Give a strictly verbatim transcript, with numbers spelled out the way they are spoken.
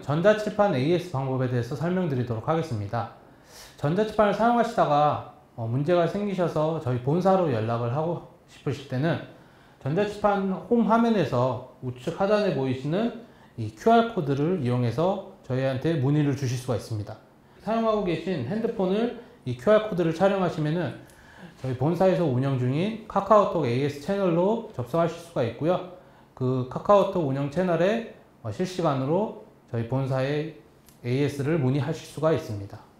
전자칠판 에이에스 방법에 대해서 설명드리도록 하겠습니다. 전자칠판을 사용하시다가 문제가 생기셔서 저희 본사로 연락을 하고 싶으실 때는 전자칠판 홈 화면에서 우측 하단에 보이시는 이 큐알 코드를 이용해서 저희한테 문의를 주실 수가 있습니다. 사용하고 계신 핸드폰을 이 큐알 코드를 촬영하시면은 저희 본사에서 운영 중인 카카오톡 에이에스 채널로 접속하실 수가 있고요. 그 카카오톡 운영 채널에 실시간으로 저희 본사의 에이에스를 문의하실 수가 있습니다.